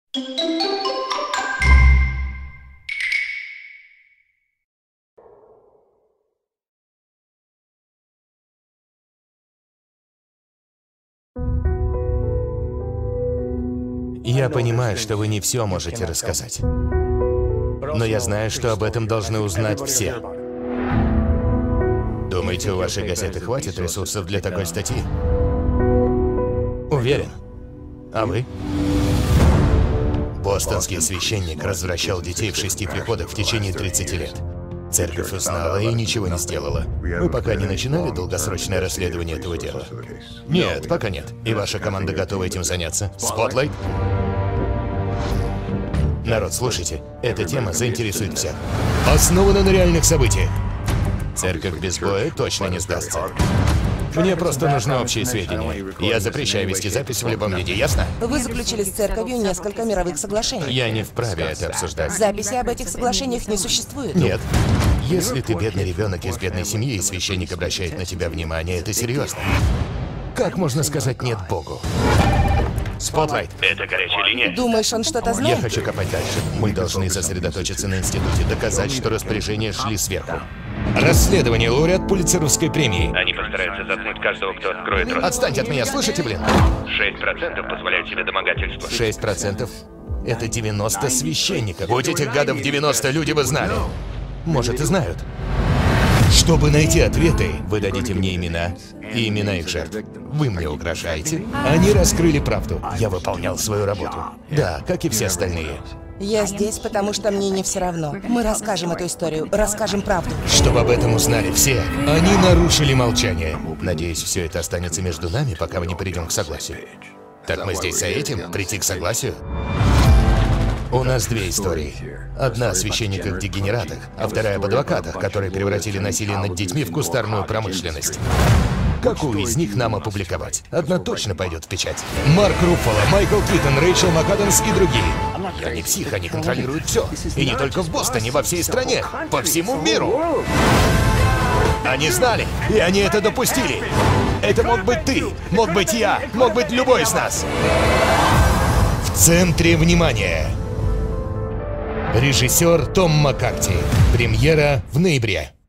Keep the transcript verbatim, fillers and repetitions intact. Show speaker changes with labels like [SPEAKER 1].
[SPEAKER 1] Я понимаю, что вы не все можете рассказать. Но я знаю, что об этом должны узнать все. Думаете, у вашей газеты хватит ресурсов для такой статьи? Уверен. А вы? Бостонский священник развращал детей в шести приходах в течение тридцати лет. Церковь узнала и ничего не сделала. Вы пока не начинали долгосрочное расследование этого дела? Нет, пока нет. И ваша команда готова этим заняться? Spotlight? Народ, слушайте, эта тема заинтересует всех. Основана на реальных событиях. Церковь без боя точно не сдастся. Мне просто нужны общие сведения. Я запрещаю вести запись в любом виде, ясно?
[SPEAKER 2] Вы заключили с церковью несколько мировых соглашений.
[SPEAKER 1] Я не вправе это обсуждать.
[SPEAKER 2] Записи об этих соглашениях не существует.
[SPEAKER 1] Нет. Если ты бедный ребенок из бедной семьи, и священник обращает на тебя внимание, это серьезно. Как можно сказать «нет» Богу? Spotlight.
[SPEAKER 3] Это горячая линия.
[SPEAKER 2] Думаешь, он что-то знает?
[SPEAKER 1] Я хочу копать дальше. Мы должны сосредоточиться на институте, доказать, что распоряжения шли сверху. Расследование, лауреат Пулитцеровской премии.
[SPEAKER 3] Они постараются заткнуть каждого, кто откроет рот.
[SPEAKER 1] Отстаньте от меня, слышите, блин?
[SPEAKER 3] шесть процентов позволяют себе домогательство.
[SPEAKER 1] шесть процентов? Это девяносто священников. Будь этих гадов девяносто, люди бы знали. Может, и знают. Чтобы найти ответы, вы дадите мне имена и имена их жертв. Вы мне угрожаете. Они раскрыли правду. Я выполнял свою работу. Да, как и все остальные.
[SPEAKER 2] Я здесь, потому что мне не все равно. Мы расскажем эту историю, расскажем правду.
[SPEAKER 1] Чтобы об этом узнали все, они нарушили молчание. Надеюсь, все это останется между нами, пока мы не придем к согласию. Так мы здесь за этим? Прийти к согласию? У нас две истории. Одна о священниках-дегенератах, а вторая об адвокатах, которые превратили насилие над детьми в кустарную промышленность. Какую из них нам опубликовать? Одна точно пойдет в печать. Марк Руффало, Майкл Китон, Рэйчел МакАдамс и другие. Я не псих, они контролируют все. И не только в Бостоне, во всей стране, по всему миру. Они знали, и они это допустили. Это мог быть ты, мог быть я, мог быть любой из нас. В центре внимания. Режиссер Том Маккарти. Премьера в ноябре.